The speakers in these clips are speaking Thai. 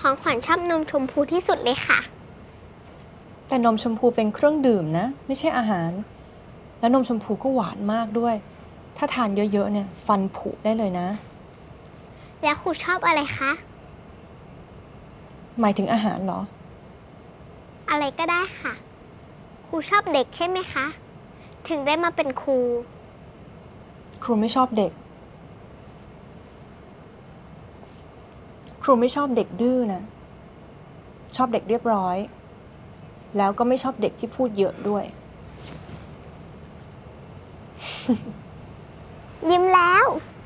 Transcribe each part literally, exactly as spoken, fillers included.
ของขวัญชอบนมชมพูที่สุดเลยค่ะแต่นมชมพูเป็นเครื่องดื่มนะไม่ใช่อาหารแล้วนมชมพูก็หวานมากด้วยถ้าทานเยอะๆเนี่ยฟันผุได้เลยนะแล้วครูชอบอะไรคะหมายถึงอาหารเหรออะไรก็ได้ค่ะครูชอบเด็กใช่ไหมคะถึงได้มาเป็นครูครูไม่ชอบเด็กครูไม่ชอบเด็กดื้อนะชอบเด็กเรียบร้อยแล้วก็ไม่ชอบเด็กที่พูดเยอะด้วยยิ้มแล้ว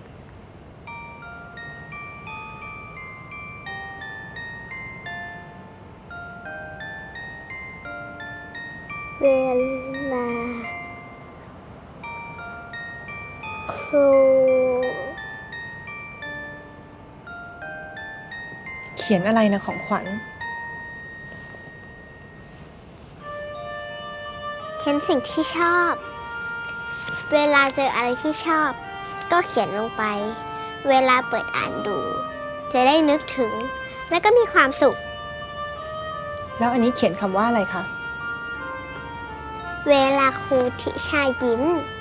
เวลาครูเขียนอะไรนะของขวัญเขียนสิ่งที่ชอบเวลาเจออะไรที่ชอบก็เขียนลงไปเวลาเปิดอ่านดูจะได้นึกถึงและก็มีความสุขแล้วอันนี้เขียนคำว่าอะไรคะเวลาครูทิชายิ้ม